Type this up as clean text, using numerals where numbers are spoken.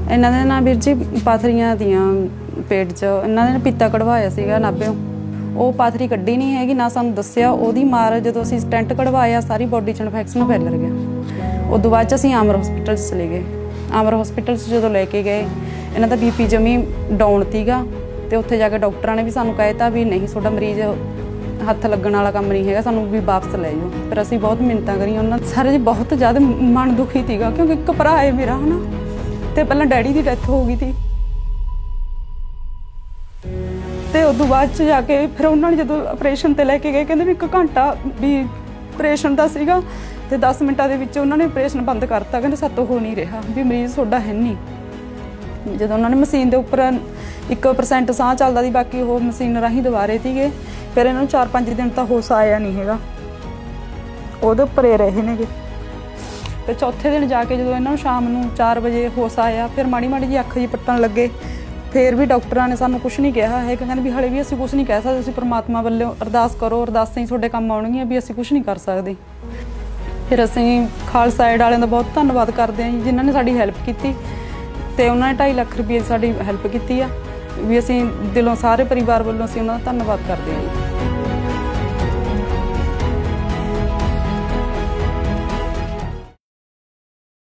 ਇਹਨਾਂ ਦੇ ਨਾਲ ਵੀਰ ਜੀ ਪਾਥਰੀਆਂ ਦੀਆਂ पेट च इन्हों ने पीता कढ़वाया सीगा नाभे वो पाथरी कड्डी नहीं हैगी ना सानू दस्सिया ओहदी मार जो असीं स्टेंट कढ़वाया सारी बॉडी च इन्फैक्शन फैल गया। उस बाद असीं आमर हॉस्पिटल चले गए। आमर हॉस्पिटल जो लैके गए इन्हां दा BP जमी डाउन सीगा ते उत्थे जाके डॉक्टरां ने भी सानू कहता भी नहीं तुहाडा मरीज हत्थ लगण वाला काम नहीं हैगा सानू भी वापस लै जाओ। फिर असीं बहुत मिन्नतां करियां उन्हां सारे जी बहुत ज़्यादा मन दुखी सीगा क्योंकि एक भरा है मेरा है ना ते पहलां डैडी दी डैथ हो गई थी ਤੇ ਉਦੋਂ ਬਾਅਦ ਚ ਜਾ ਕੇ ਫਿਰ ਉਹਨਾਂ ਨੇ ਜਦੋਂ ਆਪਰੇਸ਼ਨ ਤੇ ਲੈ ਕੇ ਗਏ ਕਹਿੰਦੇ ਵੀ 1 ਘੰਟਾ ਵੀ ਆਪਰੇਸ਼ਨ ਦਾ ਸੀਗਾ ਤੇ 10 ਮਿੰਟਾਂ ਦੇ ਵਿੱਚ ਉਹਨਾਂ ਨੇ ਆਪਰੇਸ਼ਨ ਬੰਦ ਕਰਤਾ ਕਹਿੰਦੇ ਸਾਤੋਂ ਹੋ ਨਹੀਂ ਰਿਹਾ ਵੀ ਮਰੀਜ਼ ਤੁਹਾਡਾ ਹੈ ਨਹੀਂ। ਜਦੋਂ ਉਹਨਾਂ ਨੇ ਮਸ਼ੀਨ ਦੇ ਉੱਪਰ 1% ਸਾਹ ਚੱਲਦਾ ਸੀ ਬਾਕੀ ਉਹ ਮਸ਼ੀਨ ਰਾਹੀਂ ਦੁਬਾਰੇ ਸੀਗੇ ਫਿਰ ਇਹਨਾਂ ਨੂੰ 4-5 ਦਿਨ ਤਾਂ ਹੋਸ਼ ਆਇਆ ਨਹੀਂ ਹੈਗਾ ਉਹਦੇ ਉੱਪਰ ਰਹੇ ਨੇਗੇ ਤੇ ਚੌਥੇ ਦਿਨ ਜਾ ਕੇ ਜਦੋਂ ਇਹਨਾਂ ਨੂੰ ਸ਼ਾਮ ਨੂੰ 4 ਵਜੇ ਹੋਸ਼ ਆਇਆ ਫਿਰ ਮਾੜੀ ਮਾੜੀ ਜੀ ਅੱਖ ਜੀ ਪੱਟਣ ਲੱਗੇ फिर भी डॉक्टर ने सानू कुछ नहीं कहा है कहते भी हले भी असीं कुछ नहीं कह सकते तुसीं परमात्मा वल्लों अरदास करो अरदासां ही तुहाडे काम आउणगीआं भी असीं कुछ नहीं कर सकते। फिर असीं खालसा एड वालिआं दा बहुत धन्नवाद करदे हां जिन्हां ने साडी हैल्प कीती ते उन्हां ने 2.5 लाख रुपये साडी हैल्प कीती आ भी असीं दिलों सारे परिवार वल्लों असीं उन्हां दा धन्नवाद करदे हां।